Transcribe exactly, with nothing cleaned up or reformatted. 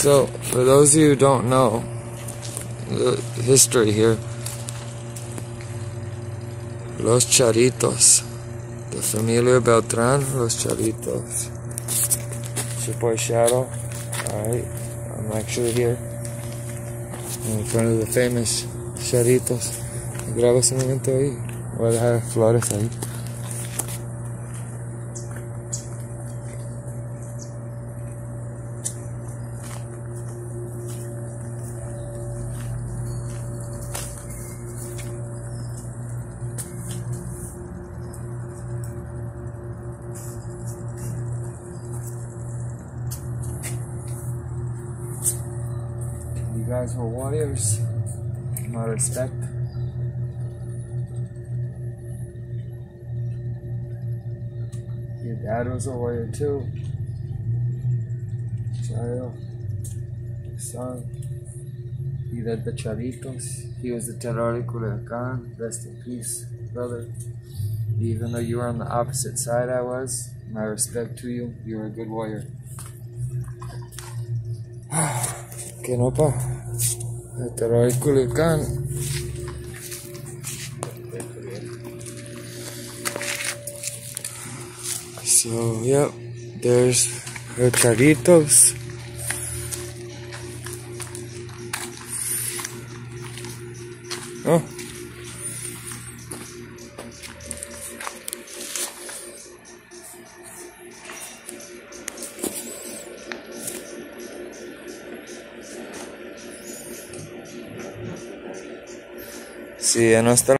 So, for those of you who don't know the history here, Los Chalitos, the familia Beltran, Los Chalitos. It's your boy Shadow. Alright, I'm actually here in front of the famous Chalitos. Grabas un momento ahí, voy a dejar flores ahí. You guys were warriors, my respect. Your dad was a warrior too. Chalito, son. He led the Chalitos. He was the terror de Culiacan. Rest in peace, brother. Even though you were on the opposite side I was, my respect to you. You were a good warrior. Que no pa. El terror de Culiacan. So, yep, there's the Chalitos. Oh. Sí, ya no está.